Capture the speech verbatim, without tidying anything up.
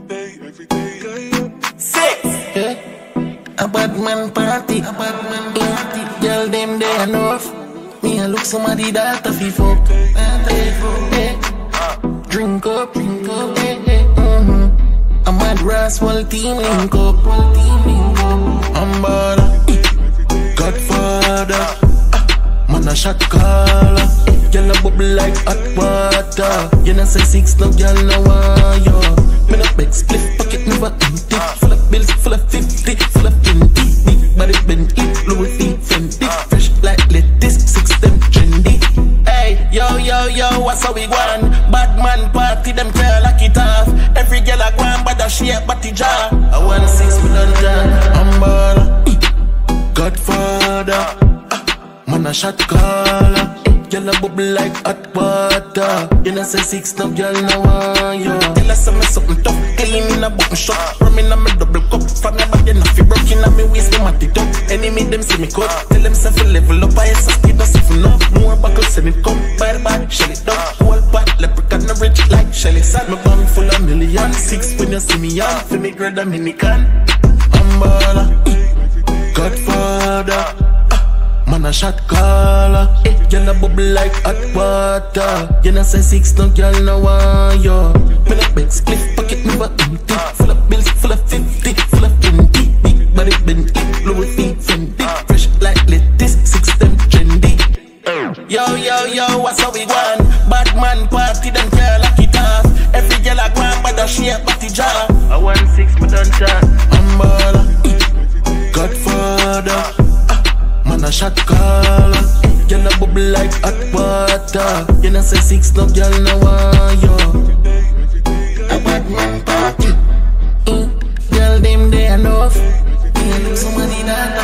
Six. Yeah. A bad man party, a bad man party. Girl them they enough. Me I look somebody that a fi fuck. Yeah. Drink up, drink up. Yeah, yeah. Mm-hmm. A mad ras whole team link up, whole team link up. I'm bad, Godfather. Ah, man a shot caller. Girl a bubble like hot water. You know say six, no girl no want you. Me no beg split pocket never empty. Full of bills, full of fifty, full of twenty. Big body bend it, Louis V Fendi. Fresh like lettuce, six them trendy. Hey, yo yo yo, what's how we want? Bad man party, them girl lock it off. Every girl a go on, but a shape body jar. I want six we done done. I'm baller, Godfather. Ah, man a shot caller. Girl a bubble like hot water. You know say six, no girl no want you. Tell her say me something tough, clean in a button shot. Rum in a me double cup, from me body enough fi broke in a me waist, me mat it up. Enemy them see me cut, tell them say fi level up. I S S speed no see fi no. More buckle send it come, by the bad, shell it down. Whole pot, leprechaun no rich like Shelly. Sad me bang full of million. Six when you see me on, fi me grade Dominican. I'm baller, Godfather. Man a shot caller. Eh, girl a bubble like hot water. You know say six, no girl no want you. Me no beg split pocket never empty. Full of bills, full of fifty, full of twenty. Big body bend it, Louis V Fendi. Fresh like lettuce, six them trendy. Yo yo yo, what's how we want? Bad man party, them girl lock it off. Every girl a go on, but a shape body jar. I want six, but don't chat. I'm baller, Godfather. Man a shot caller. Girl a bubble like hot water. You know say six, no girl no want you. A bad man party. Mm. Girl them they enough. Me look somebody that